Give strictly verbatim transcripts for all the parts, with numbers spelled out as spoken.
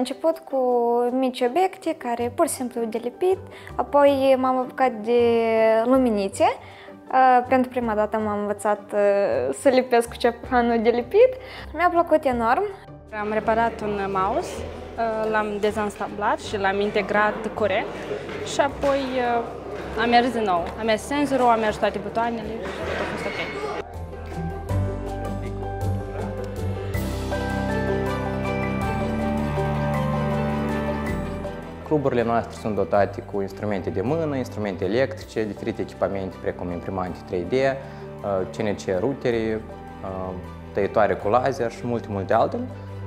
început cu mici obiecte care pur și simplu de lipit, apoi m-am apucat de luminițe. Pentru prima dată m-am învățat să lipesc cu ceapanul de lipit. Mi-a plăcut enorm. Am reparat un mouse, l-am dezansamblat și l-am integrat corect și apoi am mers din nou. Am mers senzorul, am mers toate butoanele și tot a fost ok. Cluburile noastre sunt dotate cu instrumente de mână, instrumente electrice, diferite echipamente precum imprimante trei D, C N C rutere, tăietoare cu laser și multe, multe altele.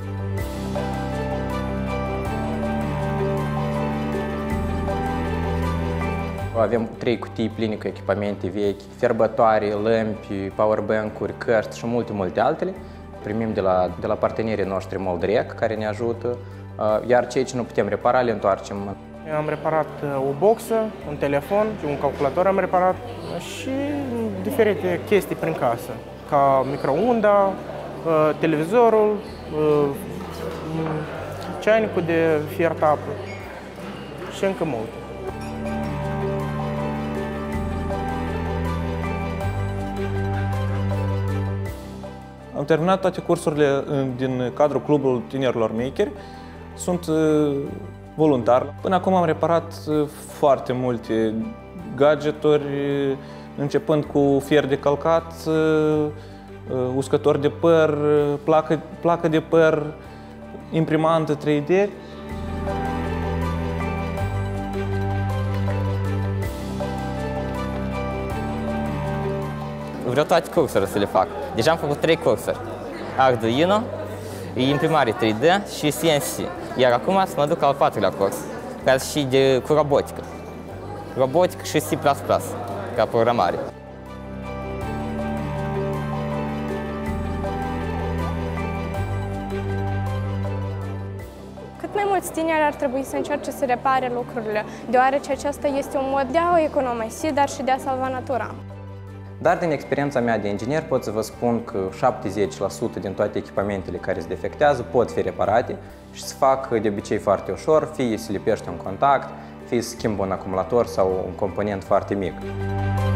Avem trei cutii pline cu echipamente vechi, fierbătoare, lămpi, powerbank-uri, căști și multe, multe altele. Primim de la, de la partenerii noștri Moldrec, care ne ajută, iar cei ce nu putem repara le întoarcem. Am reparat o boxă, un telefon, un calculator am reparat și diferite chestii prin casă, ca microunda, televizorul, ceainicul de fier tapă și încă multe. Am terminat toate cursurile din cadrul Clubului Tinerilor Makeri. Sunt voluntar. Până acum am reparat foarte multe gadgeturi, începând cu fier de calcat, uscător de păr, placă, placă de păr, imprimantă trei D. Vreau toate cursurile să le fac. Deja am făcut trei cursuri. Arduino, imprimare trei D și C N C. Iar acum să mă duc al patrulea curs, care și de, cu robotică. Robotică și C plus plus, ca programare. Cât mai mulți tineri ar trebui să încerce să repare lucrurile, deoarece acesta este un mod de a economisi, dar și de a salva natura. Dar din experiența mea de inginer pot să vă spun că șaptezeci la sută din toate echipamentele care se defectează pot fi reparate și se fac de obicei foarte ușor, fie se lipește un contact, fie se schimbă un acumulator sau un component foarte mic.